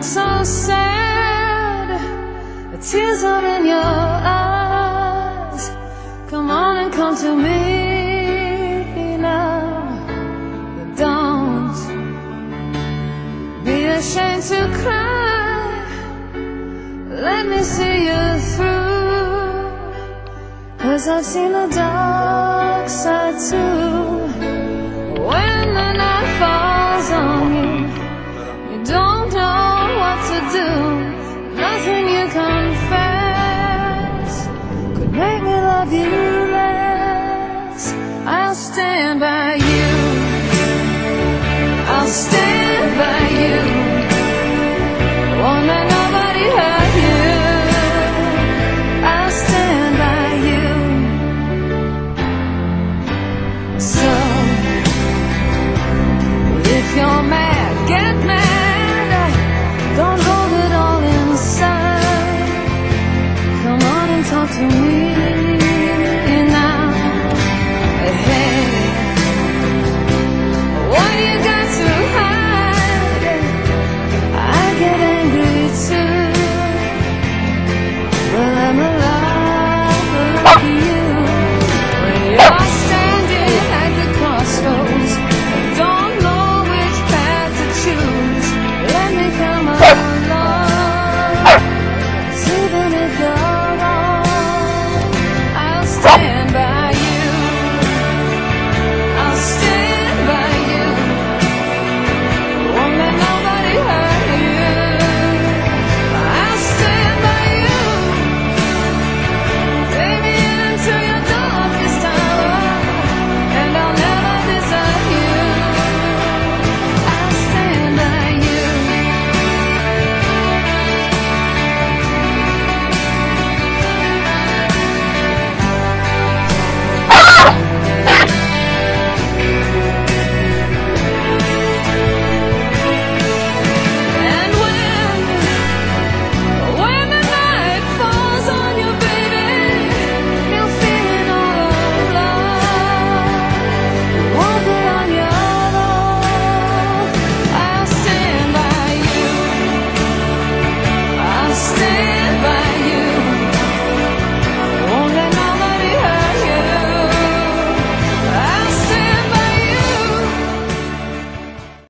so sad, the tears are in your eyes. Come on and come to me now. Don't be ashamed to cry. Let me see you through, 'cause I've seen the dark side too. When the night falls on you, you don't know what to do. Nothing you confess could make me love you less. I'll stand by you. I'll stand